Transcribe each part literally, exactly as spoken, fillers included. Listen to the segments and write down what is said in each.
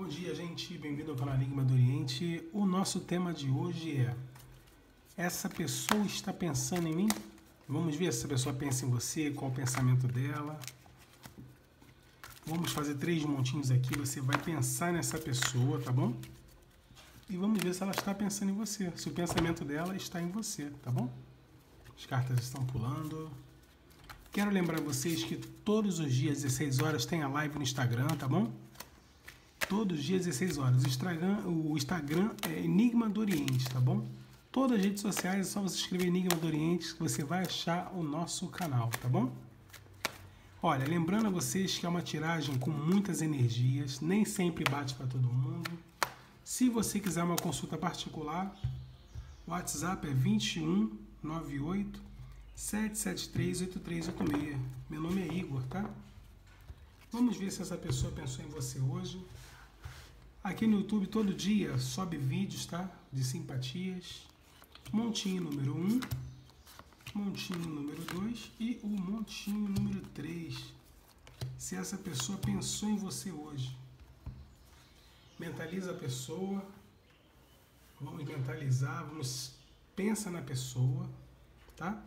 Bom dia, gente. Bem-vindo ao canal Enigma do Oriente. O nosso tema de hoje é: essa pessoa está pensando em mim? Vamos ver se essa pessoa pensa em você, qual o pensamento dela. Vamos fazer três montinhos aqui. Você vai pensar nessa pessoa, tá bom? E vamos ver se ela está pensando em você, se o pensamento dela está em você, tá bom? As cartas estão pulando. Quero lembrar vocês que todos os dias, às dezesseis horas, tem a live no Instagram, tá bom? Todos os dias, às dezesseis horas. O Instagram, o Instagram é Enigma do Oriente, tá bom? Todas as redes sociais é só você escrever Enigma do Oriente que você vai achar o nosso canal, tá bom? Olha, lembrando a vocês que é uma tiragem com muitas energias, nem sempre bate para todo mundo. Se você quiser uma consulta particular, o WhatsApp é vinte e um, noventa e oito, sete sete três, oito três oito seis. Meu nome é Igor, tá? Vamos ver se essa pessoa pensou em você hoje. Aqui no YouTube todo dia sobe vídeos, tá? De simpatias. Montinho número um, montinho número dois e o montinho número três. Se essa pessoa pensou em você hoje. Mentaliza a pessoa. Vamos mentalizar, vamos pensa na pessoa, tá?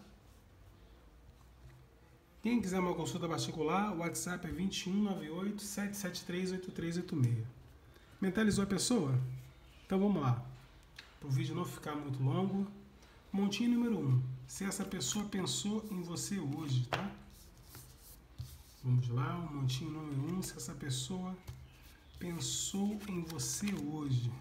Quem quiser uma consulta particular, o WhatsApp é vinte e um, noventa e oito, sete sete três, oito três oito seis. Mentalizou a pessoa? Então vamos lá. Para o vídeo não ficar muito longo. Montinho número um. Se essa pessoa pensou em você hoje, tá? Vamos lá, o montinho número um. Se essa pessoa pensou em você hoje.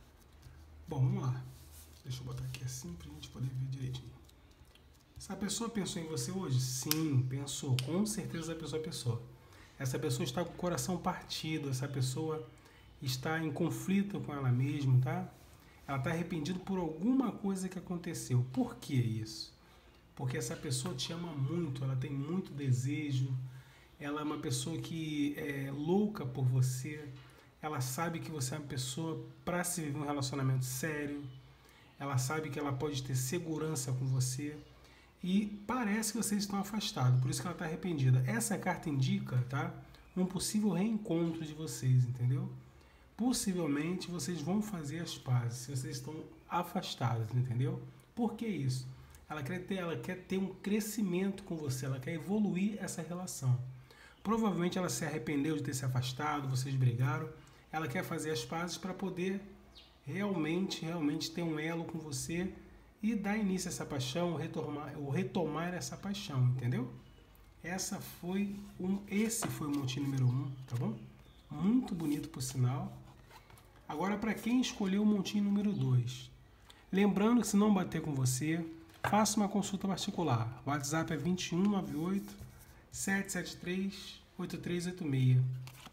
Bom, vamos lá. Deixa eu botar aqui assim para a gente poder ver direitinho. Essa pessoa pensou em você hoje? Sim, pensou. Com certeza a pessoa pensou. Essa pessoa está com o coração partido. Essa pessoa está em conflito com ela mesma, tá? Ela está arrependida por alguma coisa que aconteceu. Por que isso? Porque essa pessoa te ama muito, ela tem muito desejo, ela é uma pessoa que é louca por você, ela sabe que você é uma pessoa para se viver um relacionamento sério, ela sabe que ela pode ter segurança com você e parece que vocês estão afastados, por isso que ela está arrependida. Essa carta indica, tá? Um possível reencontro de vocês, entendeu? Possivelmente vocês vão fazer as pazes se vocês estão afastados, entendeu? Por que isso? Ela quer ter, ela quer ter um crescimento com você, ela quer evoluir essa relação. Provavelmente ela se arrependeu de ter se afastado, vocês brigaram, ela quer fazer as pazes para poder realmente, realmente ter um elo com você e dar início a essa paixão, retomar, ou retomar essa paixão, entendeu? Essa foi um, esse foi o motivo número um, tá bom? Muito bonito por sinal. Agora, para quem escolheu o montinho número dois, lembrando que se não bater com você, faça uma consulta particular. O WhatsApp é vinte e um, noventa e oito, sete sete três, oito três oito seis.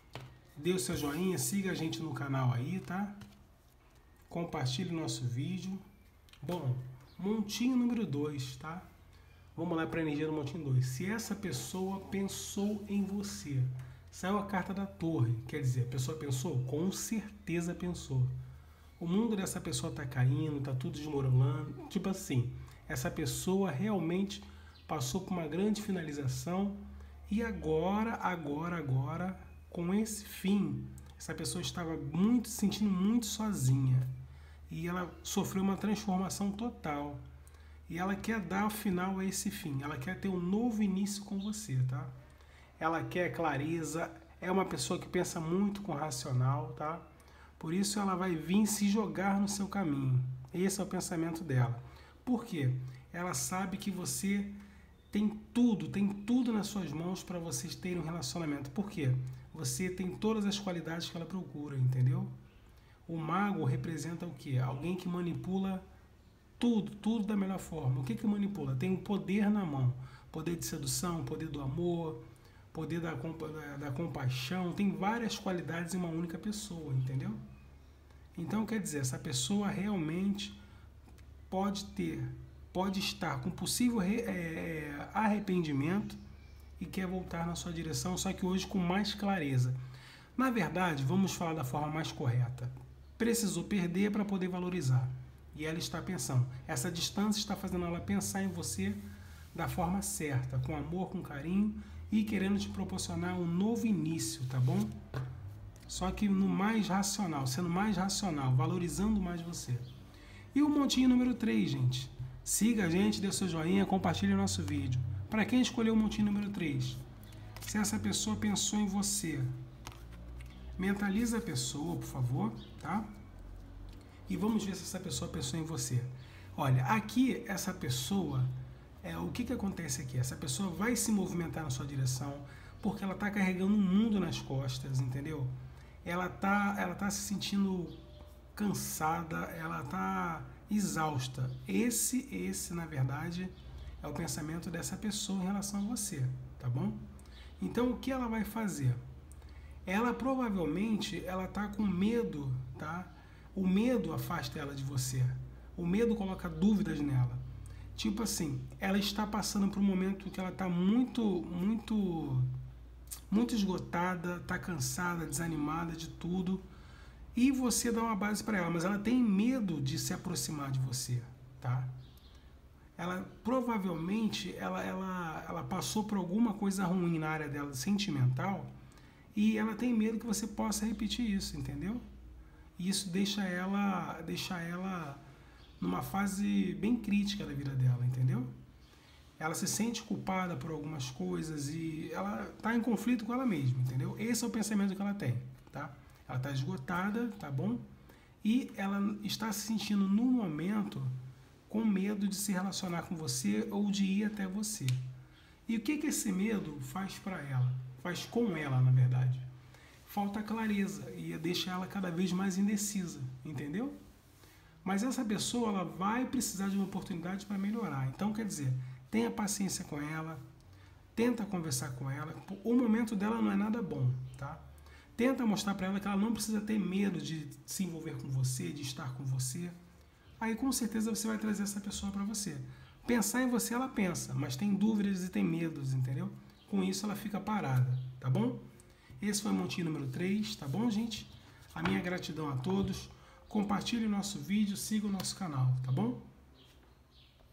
Dê o seu joinha, siga a gente no canal aí, tá? Compartilhe o nosso vídeo. Bom, montinho número dois, tá? Vamos lá para a energia do montinho dois. Se essa pessoa pensou em você, saiu a carta da torre, quer dizer, a pessoa pensou? Com certeza pensou. O mundo dessa pessoa está caindo, está tudo desmoronando, tipo assim, essa pessoa realmente passou por uma grande finalização e agora, agora, agora, com esse fim, essa pessoa estava muito, se sentindo muito sozinha e ela sofreu uma transformação total e ela quer dar final a esse fim, ela quer ter um novo início com você, tá? Ela quer clareza, é uma pessoa que pensa muito com racional, tá? Por isso ela vai vir se jogar no seu caminho. Esse é o pensamento dela. Por quê? Ela sabe que você tem tudo, tem tudo nas suas mãos para vocês terem um relacionamento. Por quê? Você tem todas as qualidades que ela procura, entendeu? O mago representa o quê? Alguém que manipula tudo, tudo da melhor forma. O que que manipula? Tem o poder na mão. Poder de sedução, poder do amor, poder da, da, da compaixão, tem várias qualidades em uma única pessoa, entendeu? Então, quer dizer, essa pessoa realmente pode ter, pode estar com possível re, é, arrependimento e quer voltar na sua direção, só que hoje com mais clareza. Na verdade, vamos falar da forma mais correta. Precisou perder para poder valorizar. E ela está pensando. Essa distância está fazendo ela pensar em você da forma certa, com amor, com carinho, e querendo te proporcionar um novo início, tá bom? Só que no mais racional, sendo mais racional, valorizando mais você. E o montinho número três, gente. Siga a gente, dê seu joinha, compartilhe o nosso vídeo. Para quem escolheu o montinho número três? Se essa pessoa pensou em você, mentaliza a pessoa, por favor, tá? E vamos ver se essa pessoa pensou em você. Olha, aqui essa pessoa, é, o que, que acontece aqui? Essa pessoa vai se movimentar na sua direção porque ela está carregando um mundo nas costas, entendeu? Ela está ela tá se sentindo cansada, ela está exausta. Esse, esse, na verdade, é o pensamento dessa pessoa em relação a você, tá bom? Então, o que ela vai fazer? Ela provavelmente, ela está com medo, tá? O medo afasta ela de você. O medo coloca dúvidas nela. Tipo assim, ela está passando por um momento que ela está muito, muito, muito esgotada, está cansada, desanimada de tudo. E você dá uma base para ela, mas ela tem medo de se aproximar de você, tá? Ela provavelmente ela, ela, ela passou por alguma coisa ruim na área dela sentimental e ela tem medo que você possa repetir isso, entendeu? E isso deixa ela, deixa ela numa fase bem crítica da vida dela, entendeu? Ela se sente culpada por algumas coisas e ela está em conflito com ela mesma, entendeu? Esse é o pensamento que ela tem, tá? Ela está esgotada, tá bom? E ela está se sentindo no momento com medo de se relacionar com você ou de ir até você. E o que, que esse medo faz para ela? Faz com ela, na verdade. Falta clareza e deixa ela cada vez mais indecisa, entendeu? Mas essa pessoa ela vai precisar de uma oportunidade para melhorar. Então, quer dizer, tenha paciência com ela, tenta conversar com ela. O momento dela não é nada bom, tá? Tenta mostrar para ela que ela não precisa ter medo de se envolver com você, de estar com você. Aí com certeza você vai trazer essa pessoa para você. Pensar em você ela pensa, mas tem dúvidas e tem medos, entendeu? Com isso ela fica parada, tá bom? Esse foi o montinho número três, tá bom, gente? A minha gratidão a todos. Compartilhe o nosso vídeo, siga o nosso canal, tá bom?